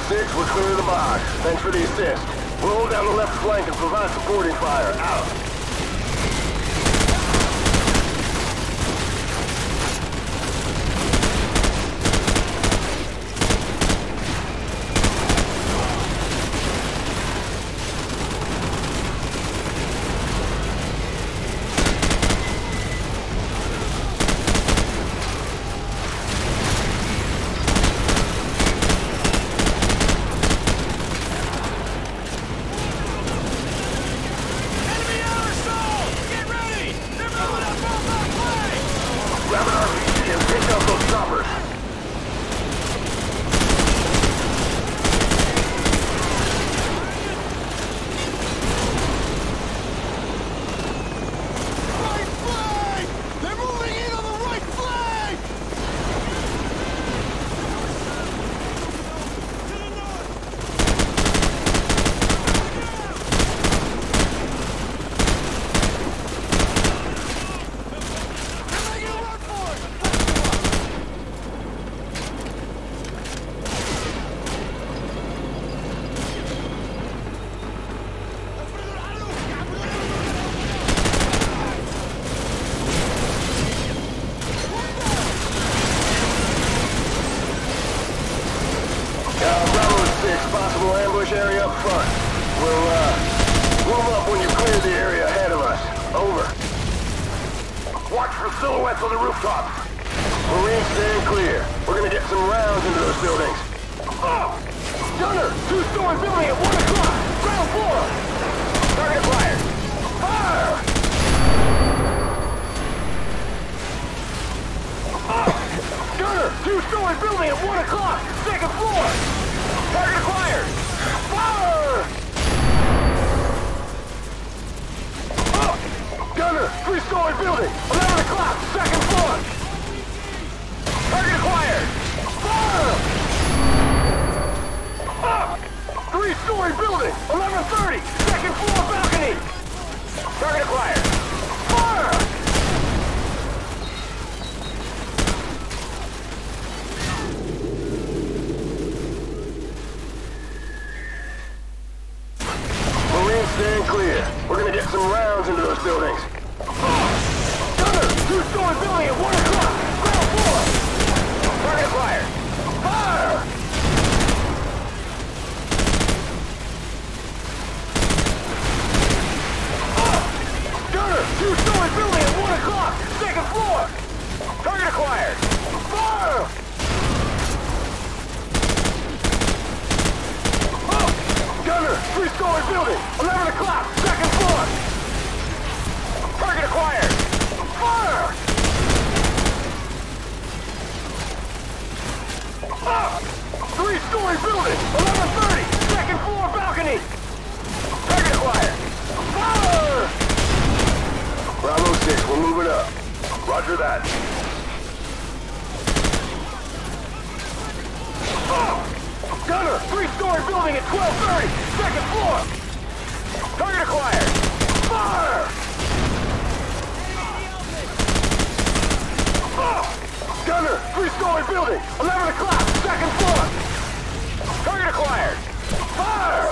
6, we're clear of the box. Thanks for the assist. We'll hold down the left flank and provide supporting fire. Out. Grab an RPG and pick up those choppers. Right flank! They're moving in on the right flank! To the north! They're making a run for it! Bravo 6, possible ambush area up front. We'll, move up when you clear the area ahead of us. Over. Watch for silhouettes on the rooftops. Marines stand clear. We're gonna get some rounds into those buildings. Oh! Gunner! 2-story building at 1 o'clock! Ground floor! Target acquired. Fire! Oh! Gunner! 2-story building at 1 o'clock! Second floor! Target acquired! Fire! Oh! Gunner! 3-story building! 11 o'clock! Second floor! Target acquired! Fire! Oh! 3-story building! 11:30! Second floor balcony! Target acquired! Fire! Marines stand clear. We're gonna get some rounds into those buildings. Gunner! 2-story building at 1 o'clock! Ground floor! Target acquired! Fire! Gunner! 2-story building at 1 o'clock! Second floor! Target acquired! Fire! Gunner! 3-story building! 11 o'clock! Second floor! Target acquired! Fire! 3-story building! 11:30! Second floor balcony! Target acquired! Fire! Bravo 6, we're moving up. Roger that. Gunner! 3-story building at 12:30! Second floor! Target acquired! Fire! Gunner! 3-story building! 11 o'clock! Second floor! Target acquired! Fire!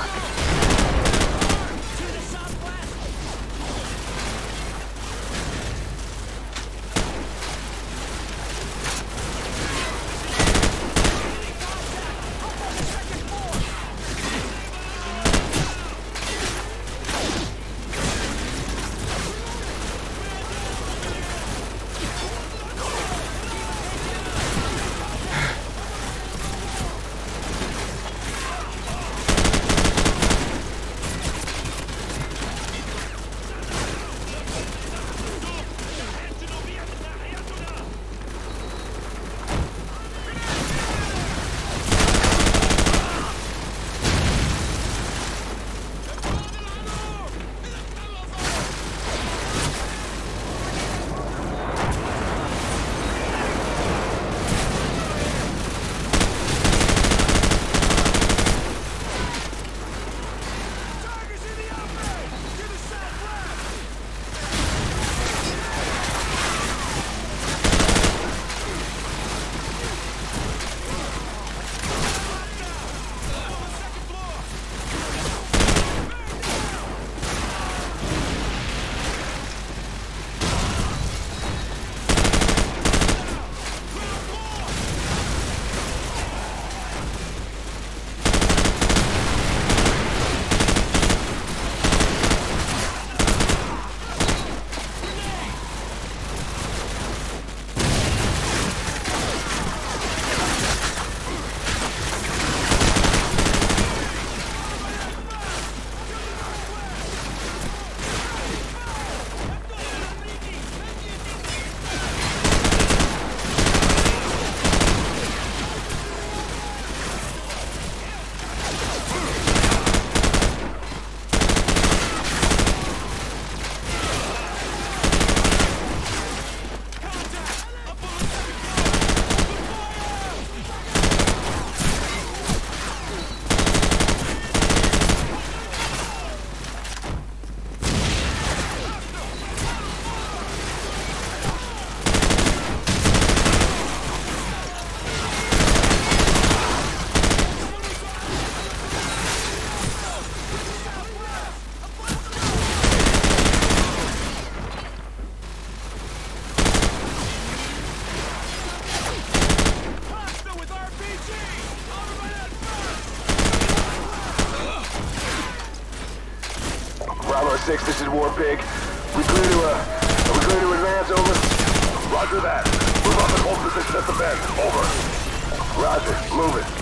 Bravo 6, this is Warpig. We clear to advance, over. Roger that. Move up and hold position at the bend. Over. Roger, move it.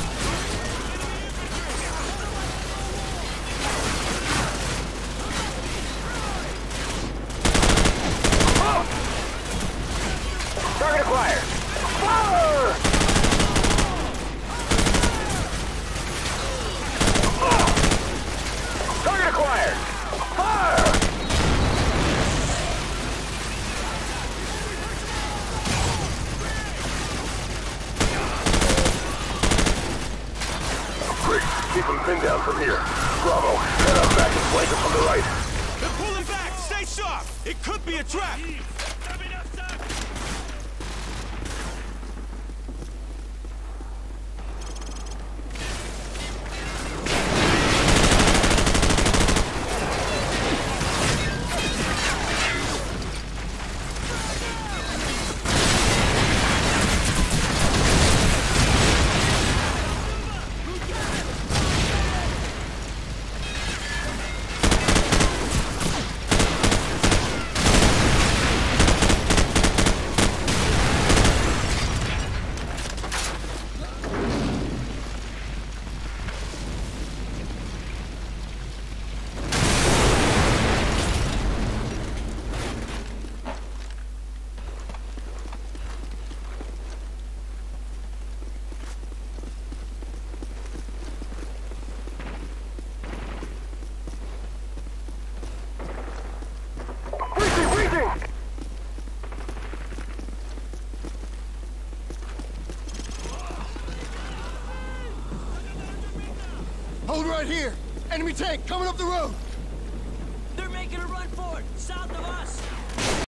Oh! Target acquired. Fire! Oh! Target acquired. Fire! Keep them pinned down from here. Bravo, head up back and flank them from the right. They're pulling back! Stay sharp! It could be a trap! Hold right here! Enemy tank coming up the road!